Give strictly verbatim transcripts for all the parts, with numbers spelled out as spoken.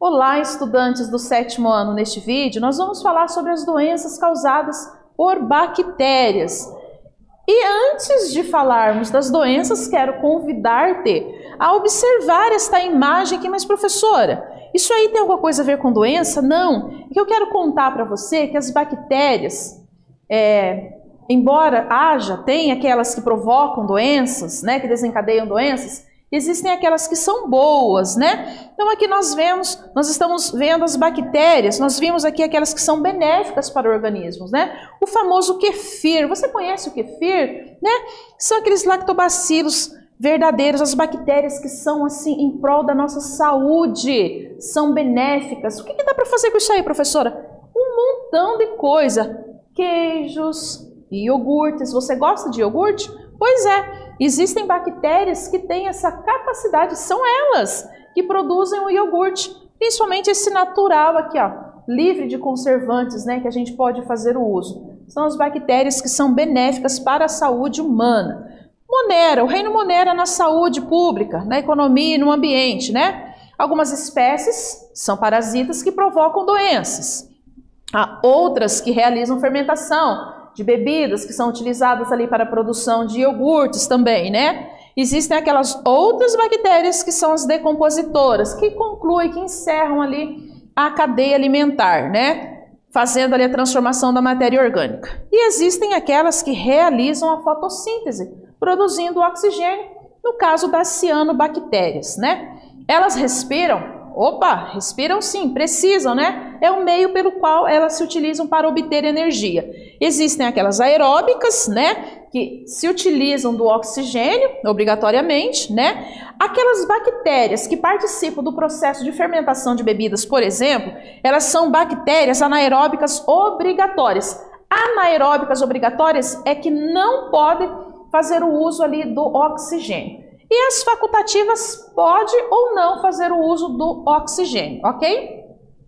Olá, estudantes do sétimo ano. Neste vídeo, nós vamos falar sobre as doenças causadas por bactérias. E antes de falarmos das doenças, quero convidar-te a observar esta imagem aqui. Mas professora, isso aí tem alguma coisa a ver com doença? Não. É que eu quero contar para você que as bactérias, é, embora haja, tem aquelas que provocam doenças, né, que desencadeiam doenças, existem aquelas que são boas, né? Então aqui nós vemos, nós estamos vendo as bactérias, nós vimos aqui aquelas que são benéficas para organismos, né? O famoso kefir, você conhece o kefir, né? São aqueles lactobacilos verdadeiros, as bactérias que são assim em prol da nossa saúde, são benéficas. O que, que dá para fazer com isso aí, professora? Um montão de coisa, queijos, iogurtes. Você gosta de iogurte? Pois é. Existem bactérias que têm essa capacidade, são elas que produzem o iogurte, principalmente esse natural aqui, ó, livre de conservantes, né, que a gente pode fazer o uso. São as bactérias que são benéficas para a saúde humana. Monera, o reino Monera na saúde pública, na economia e no ambiente, né? Algumas espécies são parasitas que provocam doenças. Há outras que realizam fermentação de bebidas que são utilizadas ali para a produção de iogurtes também, né? Existem aquelas outras bactérias que são as decompositoras, que concluem, que encerram ali a cadeia alimentar, né? Fazendo ali a transformação da matéria orgânica. E existem aquelas que realizam a fotossíntese, produzindo oxigênio, no caso das cianobactérias, né? Elas respiram. Opa, respiram sim, precisam, né? É o meio pelo qual elas se utilizam para obter energia. Existem aquelas aeróbicas, né? Que se utilizam do oxigênio, obrigatoriamente, né? Aquelas bactérias que participam do processo de fermentação de bebidas, por exemplo, elas são bactérias anaeróbicas obrigatórias. Anaeróbicas obrigatórias é que não podem fazer o uso ali do oxigênio. E as facultativas pode ou não fazer o uso do oxigênio, ok?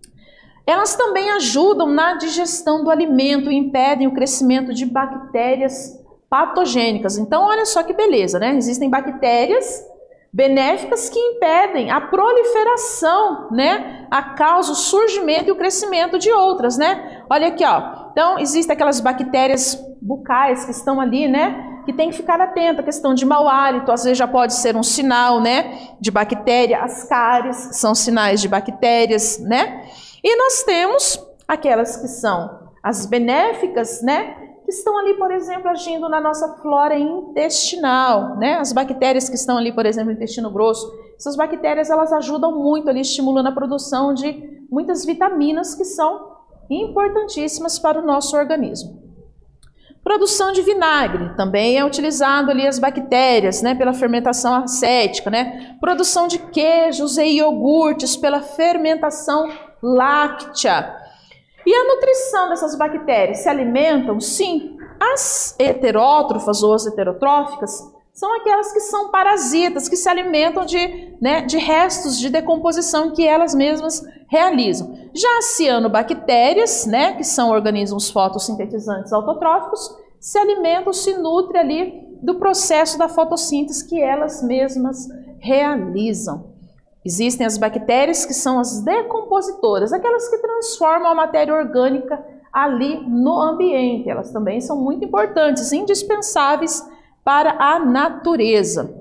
Elas também ajudam na digestão do alimento e impedem o crescimento de bactérias patogênicas. Então, olha só que beleza, né? Existem bactérias benéficas que impedem a proliferação, né? A causa o surgimento e o crescimento de outras, né? Olha aqui, ó. Então, existem aquelas bactérias bucais que estão ali, né? Que tem que ficar atento, a questão de mau hálito, às vezes já pode ser um sinal, né, de bactéria. As cáries são sinais de bactérias, né? E nós temos aquelas que são as benéficas, né, que estão ali, por exemplo, agindo na nossa flora intestinal, né? As bactérias que estão ali, por exemplo, no intestino grosso, essas bactérias, elas ajudam muito ali, estimulando a produção de muitas vitaminas que são importantíssimas para o nosso organismo. Produção de vinagre, também é utilizado ali as bactérias, né, pela fermentação acética, né? Produção de queijos e iogurtes pela fermentação láctea. E a nutrição dessas bactérias se alimentam? Sim. As heterótrofas ou as heterotróficas são aquelas que são parasitas, que se alimentam de, né, de restos de decomposição que elas mesmas realizam. Já as cianobactérias, né, que são organismos fotossintetizantes autotróficos, se alimentam, se nutrem ali do processo da fotossíntese que elas mesmas realizam. Existem as bactérias que são as decompositoras, aquelas que transformam a matéria orgânica ali no ambiente. Elas também são muito importantes, indispensáveis para a natureza.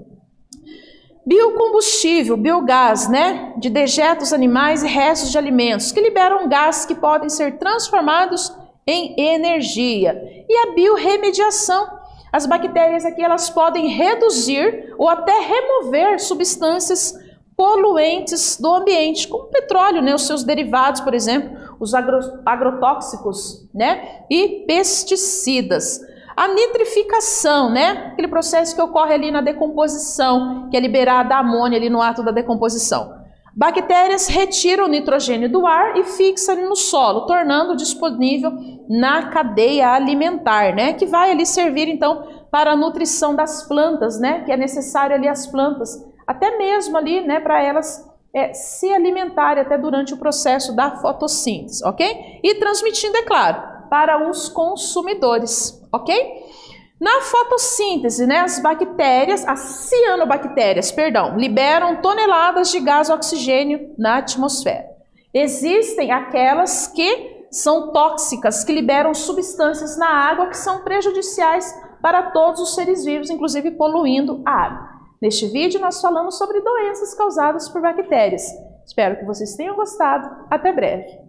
Biocombustível, biogás, né, de dejetos animais e restos de alimentos, que liberam gás que podem ser transformados em energia. E a biorremediação, as bactérias aqui, elas podem reduzir ou até remover substâncias poluentes do ambiente, como petróleo, né, os seus derivados, por exemplo, os agro, agrotóxicos, né, e pesticidas. A nitrificação, né? Aquele processo que ocorre ali na decomposição, que é liberada a amônia ali no ato da decomposição. Bactérias retiram o nitrogênio do ar e fixam ali no solo, tornando disponível na cadeia alimentar, né? Que vai ali servir então para a nutrição das plantas, né? Que é necessário ali as plantas, até mesmo ali, né? Para elas é, se alimentarem até durante o processo da fotossíntese, ok? E transmitindo, é claro, para os consumidores, ok? Na fotossíntese, né, as bactérias, as cianobactérias, perdão, liberam toneladas de gás oxigênio na atmosfera. Existem aquelas que são tóxicas, que liberam substâncias na água que são prejudiciais para todos os seres vivos, inclusive poluindo a água. Neste vídeo nós falamos sobre doenças causadas por bactérias. Espero que vocês tenham gostado. Até breve.